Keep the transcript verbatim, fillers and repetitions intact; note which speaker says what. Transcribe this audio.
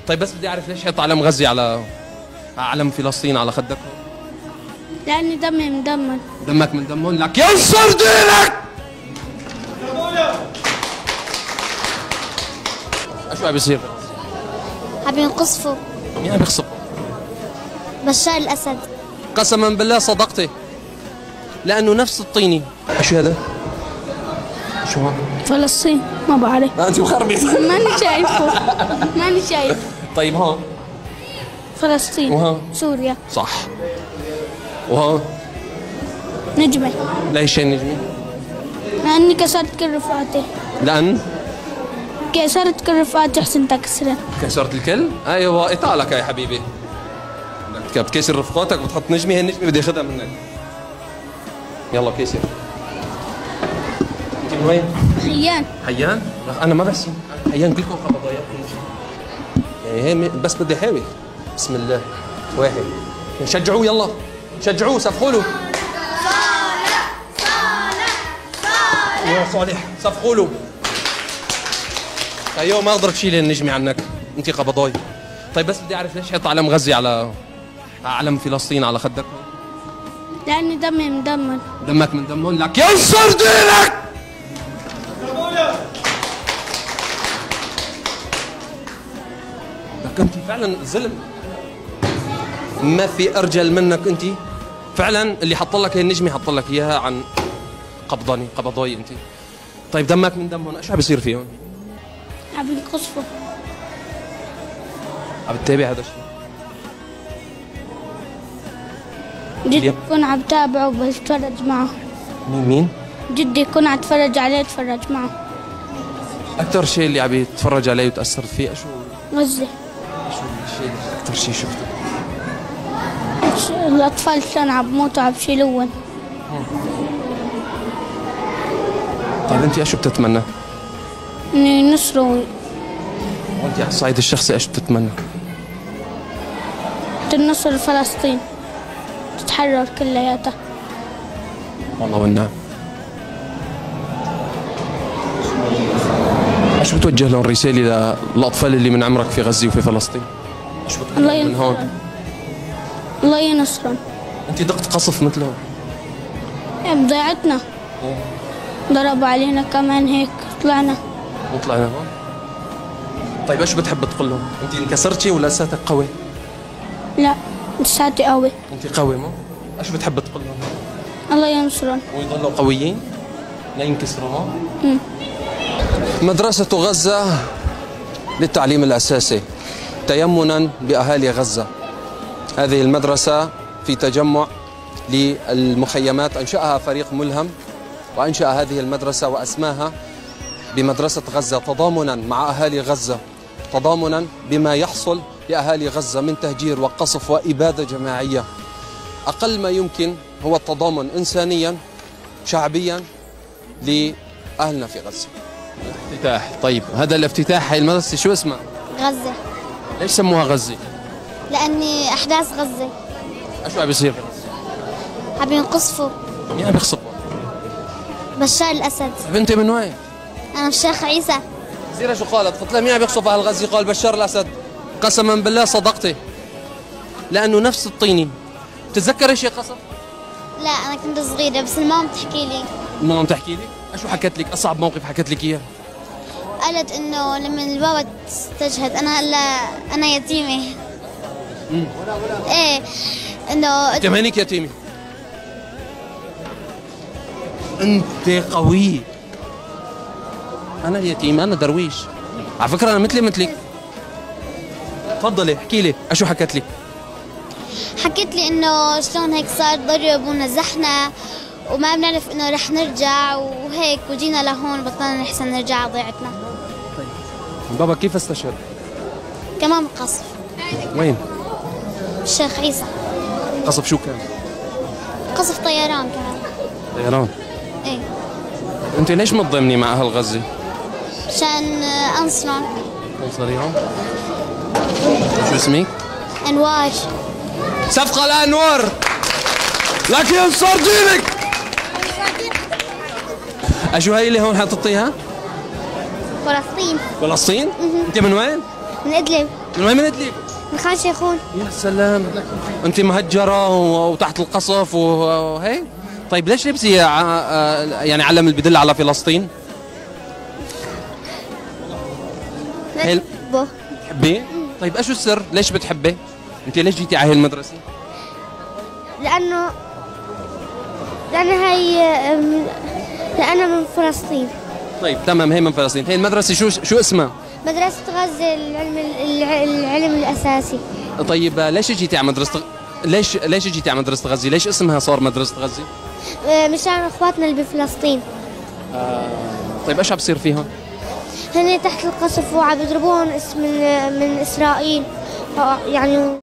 Speaker 1: طيب بس بدي اعرف ليش حط علم غزة على علم فلسطين على خدك؟
Speaker 2: لأن دمي من دمك.
Speaker 1: دمك من دمهم لك ينصر دينك. شو عم بيصير؟
Speaker 2: عم ينقصفوا.
Speaker 1: مين عم يخصب؟
Speaker 2: بشار الأسد.
Speaker 1: قسما بالله صدقتي، لأنه نفس الطيني. شو هذا؟ شو هون؟
Speaker 2: فلسطين. ما بعرف.
Speaker 1: أنت مخربط.
Speaker 2: ماني شايفه. ماني شايف.
Speaker 1: طيب هون؟
Speaker 2: فلسطين.
Speaker 1: وهون؟
Speaker 2: سوريا.
Speaker 1: صح. وهون؟
Speaker 2: نجمة.
Speaker 1: ليش النجمة؟
Speaker 2: لأني كسرت كل رفقاتي.
Speaker 1: لأن؟
Speaker 2: كسرت كل رفقاتي حسن تكسرت.
Speaker 1: كسرت الكل؟ ايوه اطالك يا حبيبي. بدك بتكسر رفقاتك بتحط نجمه، هي النجمه بدي اخذها منك. يلا كسر. انت من وين؟
Speaker 2: حيان.
Speaker 1: حيان؟ لا انا ما بحسن، حيان كلكم قبضايات. يعني هي بس بدي احاول. بسم الله. واحد. شجعوه يلا. شجعوه صفقوا له. صالح صالح صالح. يا صالح صفقوا له. ايوه ما اقدر تشيل النجمه عنك، انت قبضاي. طيب بس بدي اعرف ليش حط علم غزة على علم فلسطين على خدك؟
Speaker 2: لأن دمي من دمك.
Speaker 1: دمك من دمهم لك ينصر دينك. لك انت فعلا ظلم، ما في ارجل منك انت فعلا. اللي حط لك هي النجمه حط لك اياها عن قبضاني قبضاي انت. طيب دمك من دمهم، ايش عم بيصير فيهم؟
Speaker 2: عم ينقصفوا.
Speaker 1: عم بتتابع هذا الشيء؟
Speaker 2: جدي كون عم تابعه وبتفرج معه.
Speaker 1: مين مين؟
Speaker 2: جدي كون عم تفرج عليه اتفرج معه.
Speaker 1: اكثر شيء اللي عم يتفرج عليه وتاثرت فيه شو؟
Speaker 2: غزة.
Speaker 1: شو الشيء اللي اكثر شيء شفته؟
Speaker 2: الأطفال كانوا عم بموتوا عم بشيلوهم.
Speaker 1: طيب انت ايش بتتمنى؟
Speaker 2: إنه ينصروا.
Speaker 1: وانت على الصعيد الشخصي ايش بتتمنى؟
Speaker 2: تنصر فلسطين تتحرر كلياتها.
Speaker 1: والله والنعم. ايش بتوجه لهم رساله للاطفال اللي من عمرك في غزه وفي فلسطين؟ ايش بتقول
Speaker 2: الله
Speaker 1: من هون؟
Speaker 2: ينصرهم. الله ينصرهم.
Speaker 1: انت دقت قصف مثلهم؟
Speaker 2: بضيعتنا. ضربوا علينا كمان هيك طلعنا.
Speaker 1: وطلعنا هون؟ طيب ايش بتحب تقول لهم؟ انت انكسرتي ولا لساتك قوي؟
Speaker 2: لا لساتي قوي.
Speaker 1: انت قوي مو؟ ايش بتحب تقول لهم؟
Speaker 2: الله ينصرهم.
Speaker 1: ويضلوا قويين؟ لا ينكسروا مو؟ مدرسة غزة للتعليم الأساسي تيمنا بأهالي غزة. هذه المدرسة في تجمع للمخيمات أنشأها فريق ملهم، وأنشأ هذه المدرسة وأسماها بمدرسة غزة تضامنا مع أهالي غزة، تضامنا بما يحصل لأهالي غزة من تهجير وقصف وإبادة جماعية. أقل ما يمكن هو التضامن إنسانيا شعبيا لأهلنا في غزة. افتتاح. طيب هذا الافتتاح هاي المدرسة شو اسمها؟
Speaker 2: غزة.
Speaker 1: ليش سموها غزة؟
Speaker 2: لأني أحداث غزة.
Speaker 1: شو عم بيصير؟
Speaker 2: عم ينقصفوا.
Speaker 1: مين عم يخصبوا؟
Speaker 2: بشار الأسد.
Speaker 1: طيب أنت من وين؟
Speaker 2: أنا من الشيخ عيسى.
Speaker 1: زيرة شو قالت؟ قلت لها مين عم يخصف أهل غزة؟ قال بشار الأسد. قسما بالله صدقتي، لأنه نفس الطيني. بتتذكري شيء قصف؟
Speaker 2: لا أنا كنت صغيرة بس المام تحكي لي.
Speaker 1: المام تحكي لي؟ شو حكت لك؟ أصعب موقف حكت لك إياه؟
Speaker 2: قالت إنه لما البابا استشهد أنا هلا أنا يتيمة.
Speaker 1: امم
Speaker 2: إيه إنه
Speaker 1: كمانك يتيمة. أنت قوي. أنا اليتيم، أنا درويش. على فكرة أنا مثلي مثلك. تفضلي احكي لي، شو حكت لك؟
Speaker 2: حكيت لي إنه شلون هيك صار ضرب ونزحنا وما بنعرف إنه رح نرجع وهيك وجينا لهون بطلنا نحسن نرجع على ضيعتنا.
Speaker 1: طيب بابا كيف استشهد؟
Speaker 2: كمان قصف.
Speaker 1: وين؟
Speaker 2: الشيخ عيسى.
Speaker 1: قصف شو كان؟
Speaker 2: قصف طيران كمان.
Speaker 1: طيران؟
Speaker 2: ايه.
Speaker 1: انت ليش متضامني مع اهل غزة؟
Speaker 2: عشان انصرهم.
Speaker 1: تنصريهم؟ شو اسمك؟
Speaker 2: انوار.
Speaker 1: صفقة لانوار. لك ينصر دينك. اشو هاي اللي هون حاططيها؟
Speaker 2: فلسطين.
Speaker 1: فلسطين؟ انت من وين؟
Speaker 2: من ادلب.
Speaker 1: من وين من ادلب؟
Speaker 2: من خان شيخون.
Speaker 1: يا سلام، انت مهجره وتحت القصف وهيك. طيب ليش لبسي يعني علم اللي بدل على فلسطين؟
Speaker 2: بحبه.
Speaker 1: بتحبيه؟ طيب ايش السر؟ ليش بتحبيه؟ انت ليش جيتي على هي المدرسه؟
Speaker 2: لانه لأن هي لأنا من فلسطين.
Speaker 1: طيب تمام، هي من فلسطين. هي المدرسة شو شو اسمها؟
Speaker 2: مدرسة غزة العلم العلم الأساسي.
Speaker 1: طيب ليش جيتي على مدرسة ليش ليش جيتي على مدرسة غزة؟ ليش اسمها صار مدرسة غزة؟
Speaker 2: مشان اخواتنا اللي بفلسطين.
Speaker 1: آه. طيب ايش عم بصير فيهم؟
Speaker 2: هن تحت القصف وعم يضربوهم من من إسرائيل يعني.